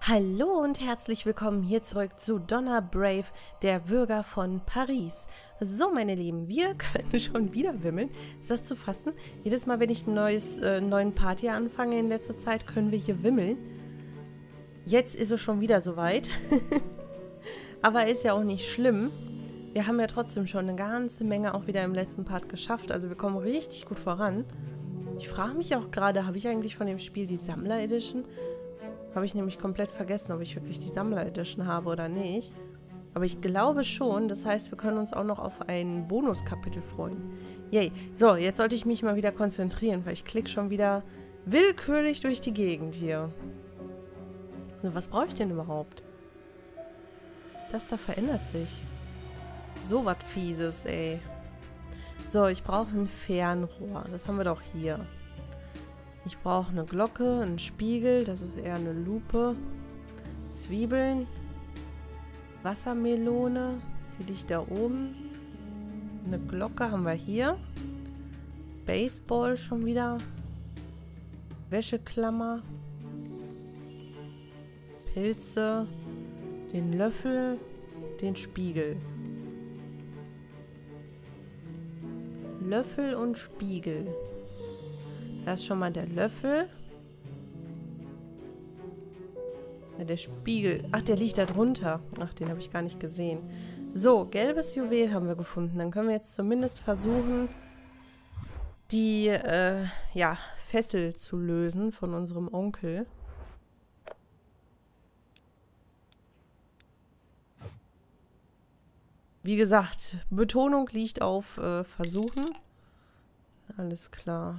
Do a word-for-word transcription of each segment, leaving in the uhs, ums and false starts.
Hallo und herzlich willkommen hier zurück zu Donna Brave, der Bürger von Paris. So, meine Lieben, wir können schon wieder wimmeln. Ist das zu fassen? Jedes Mal, wenn ich einen neues, äh, neuen Part hier anfange in letzter Zeit, können wir hier wimmeln. Jetzt ist es schon wieder soweit. Aber ist ja auch nicht schlimm. Wir haben ja trotzdem schon eine ganze Menge auch wieder im letzten Part geschafft. Also wir kommen richtig gut voran. Ich frage mich auch gerade, habe ich eigentlich von dem Spiel die Sammler Edition? Habe ich nämlich komplett vergessen, ob ich wirklich die Sammler Edition habe oder nicht. Aber ich glaube schon. Das heißt, wir können uns auch noch auf ein Bonuskapitel freuen. Yay. So, jetzt sollte ich mich mal wieder konzentrieren, weil ich klicke schon wieder willkürlich durch die Gegend hier. Also, was brauche ich denn überhaupt? Das da verändert sich. So was Fieses, ey. So, ich brauche ein Fernrohr. Das haben wir doch hier. Ich brauche eine Glocke, einen Spiegel, das ist eher eine Lupe, Zwiebeln, Wassermelone, die liegt da oben, eine Glocke haben wir hier, Baseball schon wieder, Wäscheklammer, Pilze, den Löffel, den Spiegel. Löffel und Spiegel. Da ist schon mal der Löffel. Ja, der Spiegel. Ach, der liegt da drunter. Ach, den habe ich gar nicht gesehen. So, gelbes Juwel haben wir gefunden. Dann können wir jetzt zumindest versuchen, die äh, ja, Fessel zu lösen von unserem Onkel. Wie gesagt, Betonung liegt auf äh, versuchen. Alles klar.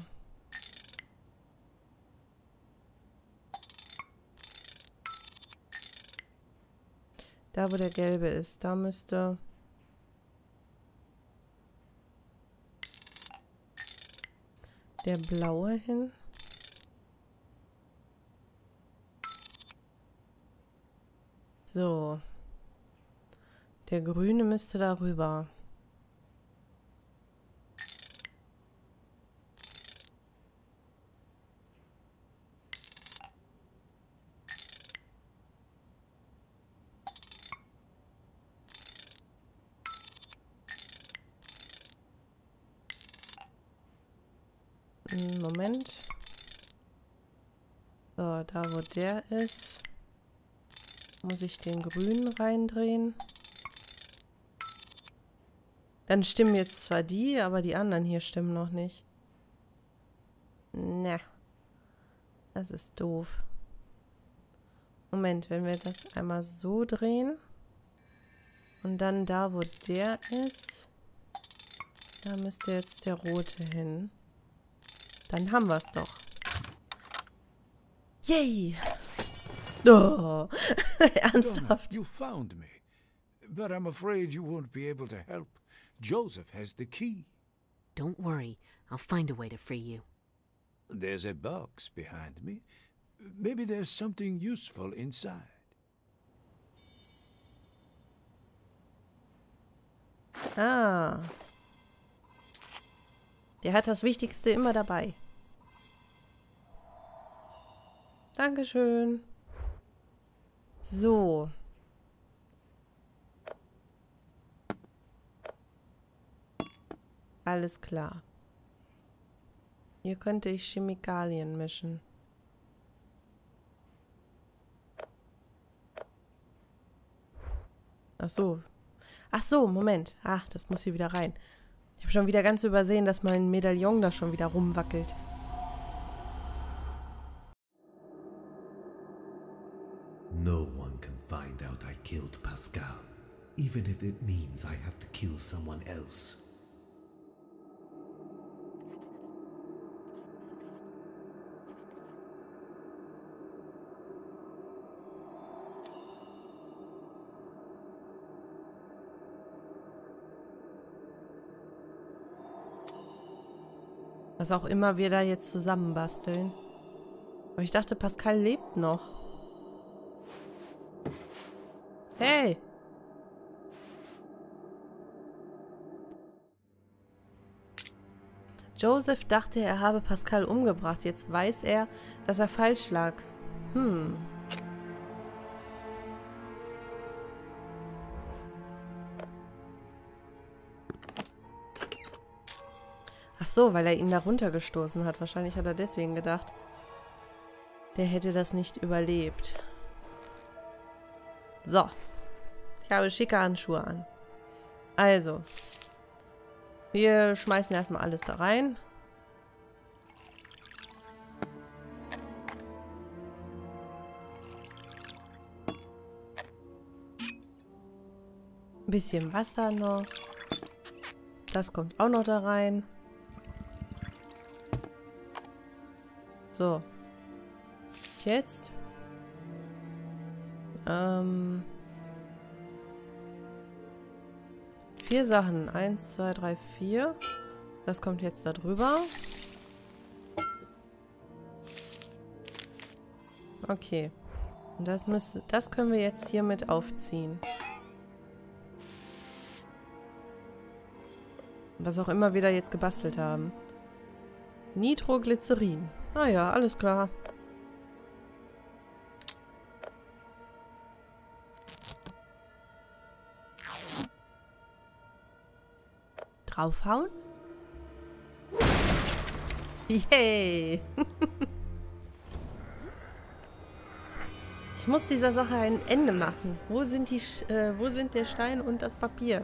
Da, wo der gelbe ist, da müsste der blaue hin. So. Der grüne müsste da rüber. Moment. So, da wo der ist, muss ich den grünen reindrehen. Dann stimmen jetzt zwar die, aber die anderen hier stimmen noch nicht. Ne. Das ist doof. Moment, wenn wir das einmal so drehen und dann da, wo der ist, da müsste jetzt der rote hin. Dann haben wir es doch. Yay! Oh, ernsthaft. Donna, you found me, but I'm afraid you won't be able to help. Joseph has the key. Don't worry, I'll find a way to free you. There's a box behind me. Maybe there's something useful inside. Ah. Der hat das Wichtigste immer dabei. Dankeschön. So. Alles klar. Hier könnte ich Chemikalien mischen. Ach so. Ach so, Moment. Ah, das muss hier wieder rein. Ich habe schon wieder ganz übersehen, dass mein Medaillon da schon wieder rumwackelt. No one can find out I killed Pascal, even if it means I have to kill someone else. Was auch immer wir da jetzt zusammenbasteln. Aber ich dachte, Pascal lebt noch. Hey! Joseph dachte, er habe Pascal umgebracht. Jetzt weiß er, dass er falsch lag. Hm. so, weil er ihn da runtergestoßen hat. Wahrscheinlich hat er deswegen gedacht, der hätte das nicht überlebt. So. Ich habe schicke Handschuhe an. Also. Wir schmeißen erstmal alles da rein. Ein bisschen Wasser noch. Das kommt auch noch da rein. So. Jetzt. Ähm. Vier Sachen. Eins, zwei, drei, vier. Das kommt jetzt da drüber. Okay. Und das müssen, das können wir jetzt hier mit aufziehen. Was auch immer wir da jetzt gebastelt haben. Nitroglycerin. Ah ja, alles klar. Draufhauen? Yay! Ich muss dieser Sache ein Ende machen. Wo sind die, äh, wo sind der Stein und das Papier?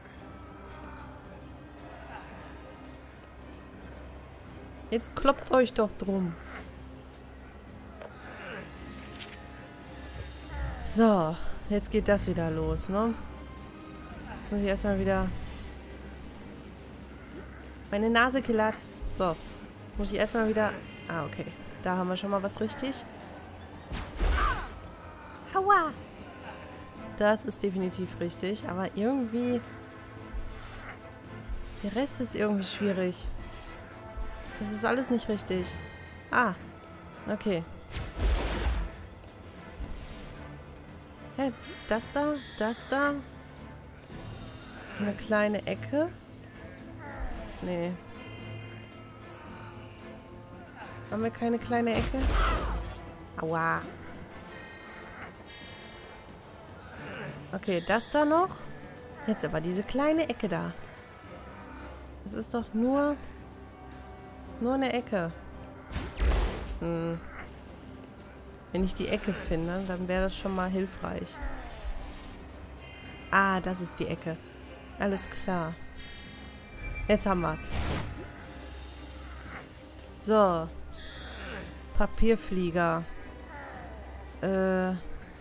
Jetzt kloppt euch doch drum. So, jetzt geht das wieder los, ne? Jetzt muss ich erstmal wieder... Meine Nase killert. So, muss ich erstmal wieder... Ah, okay. Da haben wir schon mal was richtig. Aua! Das ist definitiv richtig, aber irgendwie... Der Rest ist irgendwie schwierig. Das ist alles nicht richtig. Ah, okay. Hä, das da, das da. Eine kleine Ecke. Nee. Haben wir keine kleine Ecke? Aua. Okay, das da noch. Jetzt aber diese kleine Ecke da. Das ist doch nur... Nur eine Ecke. Hm. Wenn ich die Ecke finde, dann wäre das schon mal hilfreich. Ah, das ist die Ecke. Alles klar. Jetzt haben wir's. So. Papierflieger. Äh.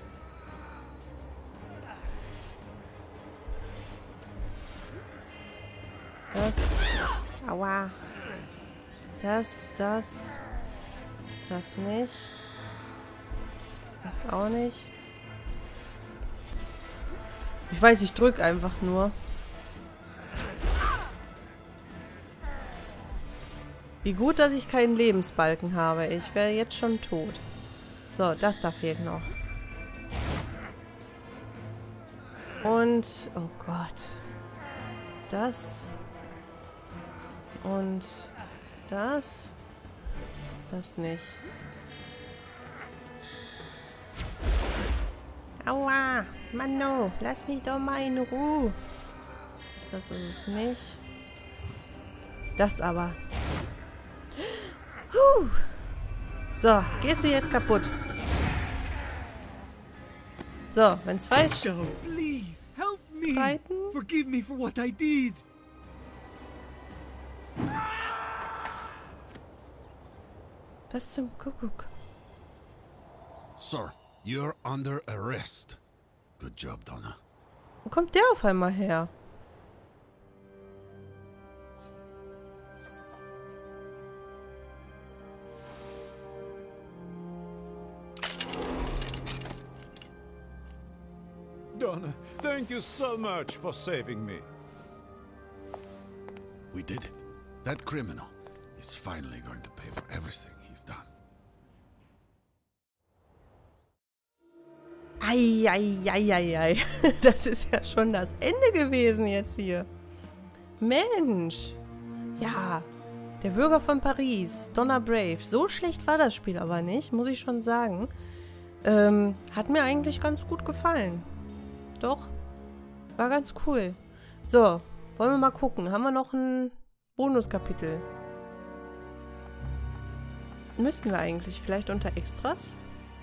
Das. Aua. Das, das. Das nicht. Das auch nicht. Ich weiß, ich drück einfach nur. Wie gut, dass ich keinen Lebensbalken habe. Ich wäre jetzt schon tot. So, das da fehlt noch. Und... Oh Gott. Das. Und... Das. Das nicht. Aua! Manno! Lass mich doch mal in Ruhe! Das ist es nicht. Das aber. Huh. So, gehst du jetzt kaputt? So, wenn zwei Pascal, please, help me! streiten. Forgive me for what I did! Was zum Kuckuck? Sir, you're under arrest. Good job, Donna. Wo kommt der auf einmal her? Donna, thank you so much for saving me. We did it. That criminal is finally going to pay for everything he's done. Eieieiei. Das ist ja schon das Ende gewesen jetzt hier. Mensch. Ja, der Bürger von Paris, Donna Brave. So schlecht war das Spiel aber nicht, muss ich schon sagen. Ähm, hat mir eigentlich ganz gut gefallen. Doch, war ganz cool. So, wollen wir mal gucken. Haben wir noch ein Bonuskapitel? müssen wir eigentlich? Vielleicht unter Extras?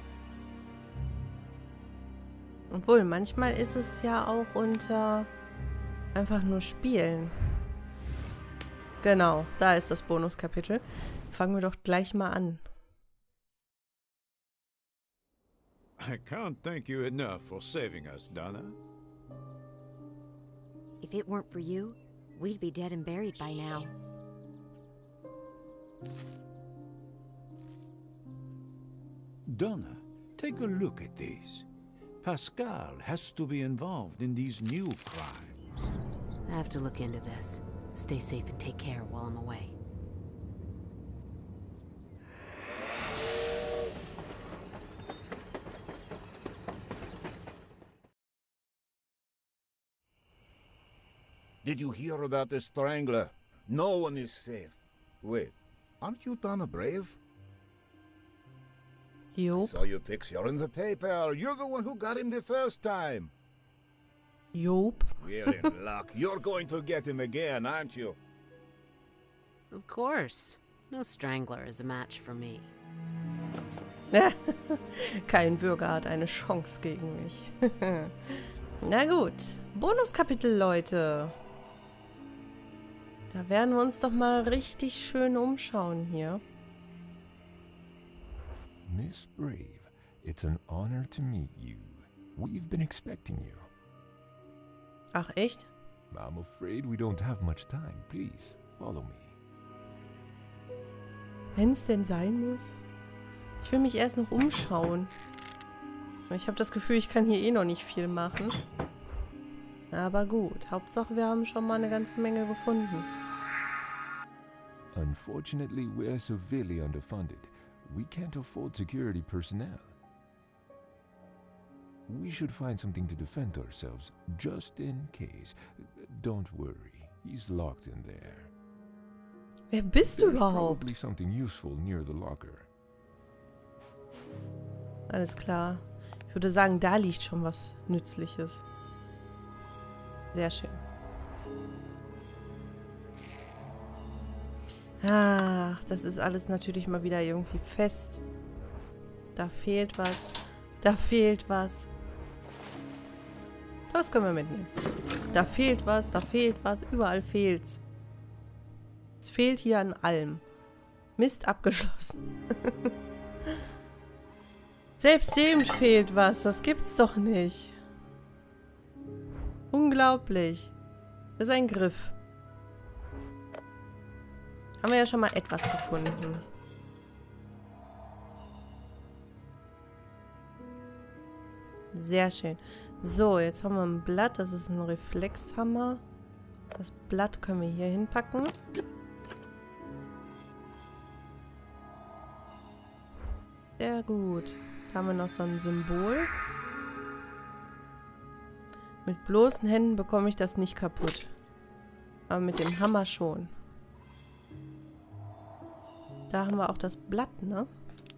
Obwohl, manchmal ist es ja auch unter einfach nur Spielen. Genau, da ist das Bonuskapitel. Fangen wir doch gleich mal an. I can't thank you enough for saving us, Donna. If it weren't for you, we'd be dead and buried by now. Donna, take a look at these. Pascal has to be involved in these new crimes. I have to look into this. Stay safe and take care while I'm away. Did you hear about the Strangler? No one is safe. Wait, aren't you Donna Brave? Job. Saw your picture in the paper. You're the one who got him the first time. Job. We're in luck. You're going to get him again, aren't you? Of course. No Strangler is a match for me. Kein Bürger hat eine Chance gegen mich. Na gut. Bonuskapitel, Leute. Da werden wir uns doch mal richtig schön umschauen hier. Miss Brave, it's an honor to meet you. We've been expecting you. Ach, echt? I'm afraid we don't have much time. Please, follow me. Wenn es denn sein muss. Ich will mich erst noch umschauen. Ich habe das Gefühl, ich kann hier eh noch nicht viel machen. Aber gut, Hauptsache wir haben schon mal eine ganze Menge gefunden. Unfortunately, we're severely underfunded. We can't afford security personnel. We should find something to defend ourselves, just in case. Don't worry, he's locked in there. Wer bist du There's überhaupt? probably something useful near the locker. Alles klar. Ich würde sagen, da liegt schon was Nützliches. Sehr schön. Ach, das ist alles natürlich mal wieder irgendwie fest. Da fehlt was. Da fehlt was. Das können wir mitnehmen. Da fehlt was, da fehlt was. Überall fehlt's. Es fehlt hier an allem. Mist abgeschlossen. Selbst dem fehlt was. Das gibt's doch nicht. Unglaublich. Das ist ein Griff. Haben wir ja schon mal etwas gefunden. Sehr schön. So, jetzt haben wir ein Blatt. Das ist ein Reflexhammer. Das Blatt können wir hier hinpacken. Sehr gut. Da haben wir noch so ein Symbol. Mit bloßen Händen bekomme ich das nicht kaputt. Aber mit dem Hammer schon. Da haben wir auch das Blatt, ne?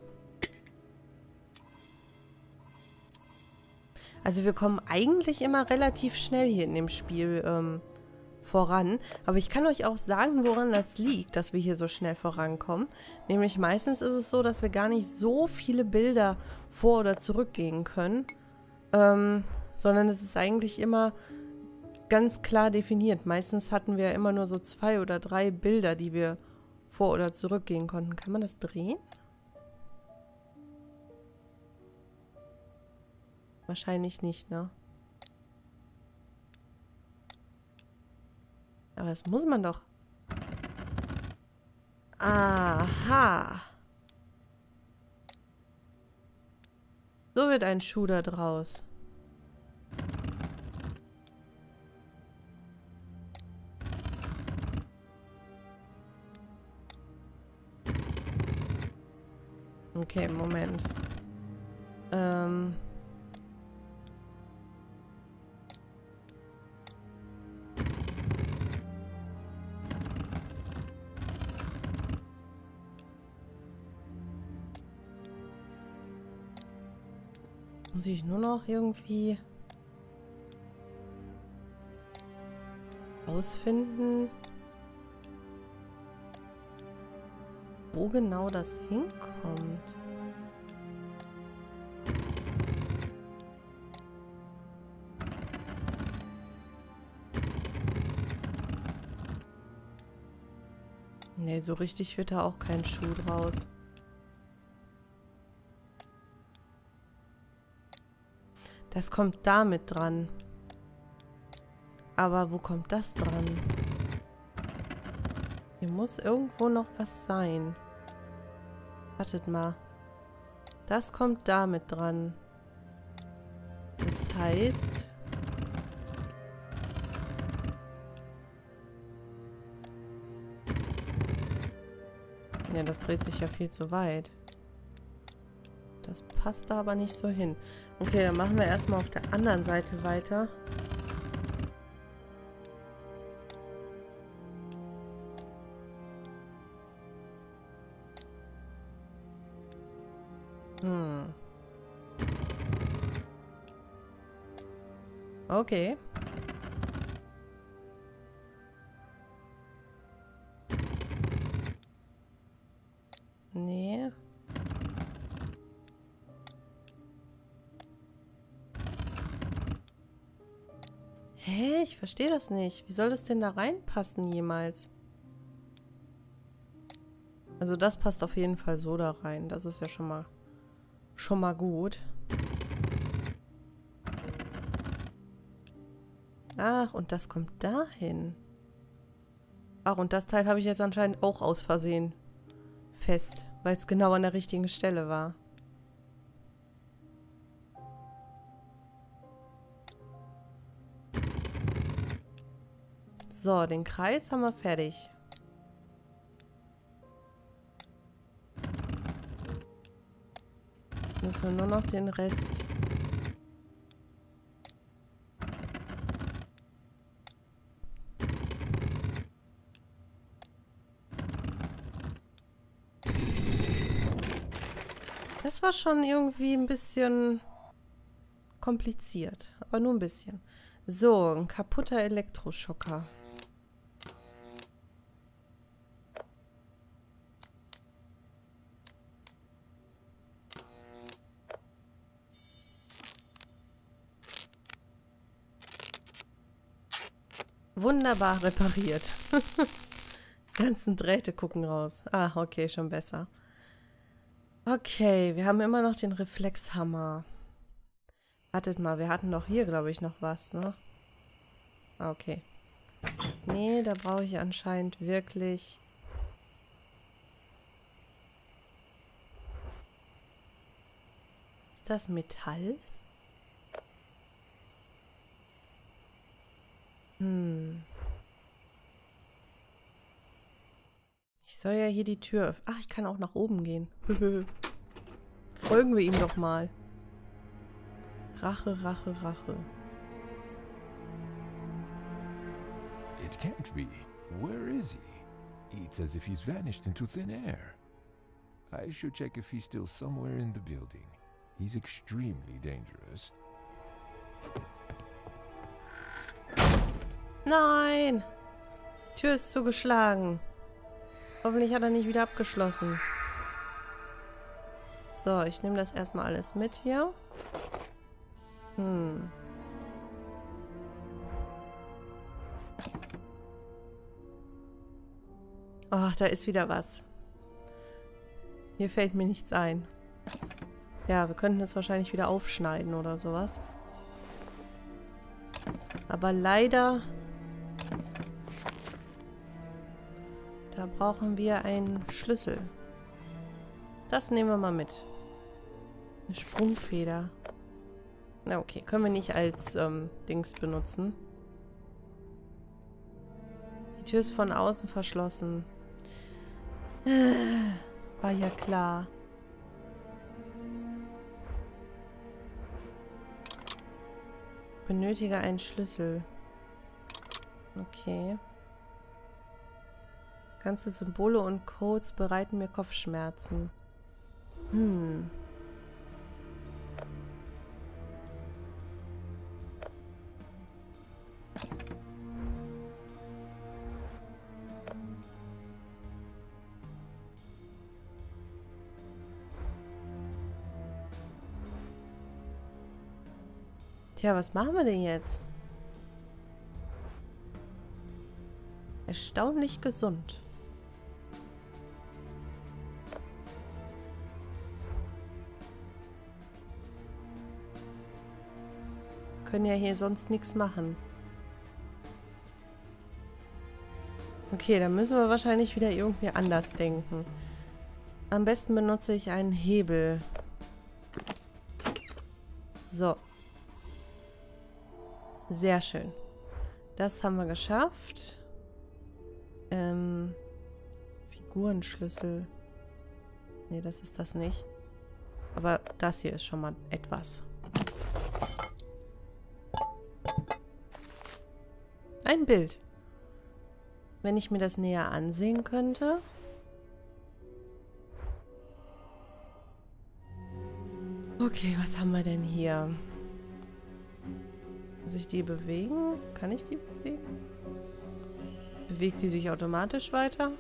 Also wir kommen eigentlich immer relativ schnell hier in dem Spiel ähm, voran. Aber ich kann euch auch sagen, woran das liegt, dass wir hier so schnell vorankommen. Nämlich meistens ist es so, dass wir gar nicht so viele Bilder vor- oder zurückgehen können. Ähm, sondern es ist eigentlich immer ganz klar definiert. Meistens hatten wir immer nur so zwei oder drei Bilder, die wir vor- oder zurückgehen konnten. Kann man das drehen? Wahrscheinlich nicht, ne? Aber das muss man doch. Aha. So wird ein Schuh da draus. Okay, Moment. Ähm... Muss ich nur noch irgendwie ausfinden, wo genau das hinkommt. Nee, so richtig wird da auch kein Schuh draus. Das kommt damit dran. Aber wo kommt das dran? Hier muss irgendwo noch was sein. Wartet mal. Das kommt damit dran. Das heißt... Ja, das dreht sich ja viel zu weit. Das passt da aber nicht so hin. Okay, dann machen wir erstmal auf der anderen Seite weiter. Hm. Okay. Nee. Hä? Ich verstehe das nicht. Wie soll das denn da reinpassen jemals? Also das passt auf jeden Fall so da rein. Das ist ja schon mal schon mal gut. Ach, und das kommt dahin. Ach, und das Teil habe ich jetzt anscheinend auch aus Versehen fest, weil es genau an der richtigen Stelle war. So, den Kreis haben wir fertig. Jetzt müssen wir nur noch den Rest... Das war schon irgendwie ein bisschen kompliziert, aber nur ein bisschen. So, ein kaputter Elektroschocker. Wunderbar repariert. Die ganzen Drähte gucken raus. Ah, okay, schon besser. Okay, wir haben immer noch den Reflexhammer. Wartet mal, wir hatten doch hier, glaube ich, noch was, ne? Ah, okay. Nee, da brauche ich anscheinend wirklich... Ist das Metall? Hm. Ich soll ja hier die Tür öffnen. Ach, ich kann auch nach oben gehen. Folgen wir ihm doch mal. Rache, Rache, Rache. It can't be. Where is he? It's as if he's vanished into thin air. I should check if he's still somewhere in the building. He's extremely dangerous. Nein! Die Tür ist zugeschlagen. Hoffentlich hat er nicht wieder abgeschlossen. So, ich nehme das erstmal alles mit hier. Hm. Ach, da ist wieder was. Hier fällt mir nichts ein. Ja, wir könnten es wahrscheinlich wieder aufschneiden oder sowas. Aber leider... Da brauchen wir einen Schlüssel. Das nehmen wir mal mit. Eine Sprungfeder. Na okay, können wir nicht als ähm, Dings benutzen. Die Tür ist von außen verschlossen. War ja klar. Benötige einen Schlüssel. Okay. Ganze Symbole und Codes bereiten mir Kopfschmerzen. Hm. Tja, was machen wir denn jetzt? Erstaunlich gesund. Können ja hier sonst nichts machen. Okay, dann müssen wir wahrscheinlich wieder irgendwie anders denken. Am besten benutze ich einen Hebel. So. Sehr schön. Das haben wir geschafft. Ähm, Figurenschlüssel. Nee, das ist das nicht. Aber das hier ist schon mal etwas. Ein Bild. Wenn ich mir das näher ansehen könnte. Okay, was haben wir denn hier? Muss ich die bewegen? Kann ich die bewegen? Bewegt die sich automatisch weiter?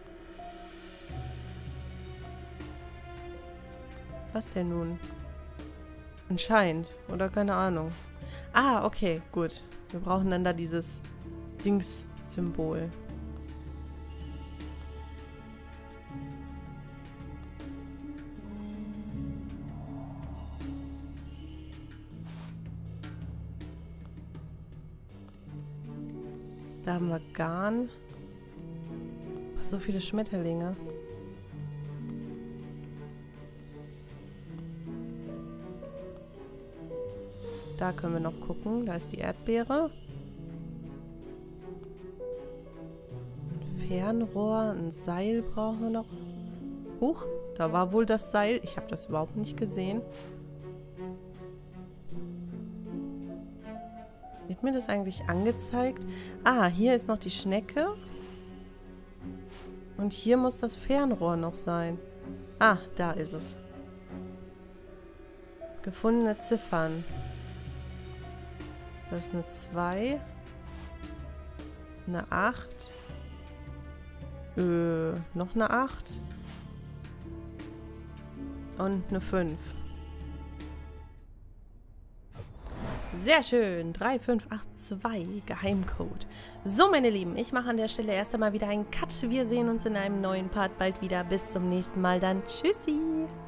Was denn nun? Anscheinend. Oder keine Ahnung. Ah, okay, gut. Wir brauchen dann da dieses Dings-Symbol. Da haben wir Garn. So viele Schmetterlinge. Da können wir noch gucken. Da ist die Erdbeere. Ein Fernrohr, ein Seil brauchen wir noch. Huch, da war wohl das Seil. Ich habe das überhaupt nicht gesehen. Wird mir das eigentlich angezeigt? Ah, hier ist noch die Schnecke. Und hier muss das Fernrohr noch sein. Ah, da ist es. Gefundene Ziffern. Das ist eine zwei. Eine acht. Äh, noch eine acht. Und eine fünf. Sehr schön. drei fünf acht zwei Geheimcode. So, meine Lieben, ich mache an der Stelle erst einmal wieder einen Cut. Wir sehen uns in einem neuen Part bald wieder. Bis zum nächsten Mal dann. Tschüssi.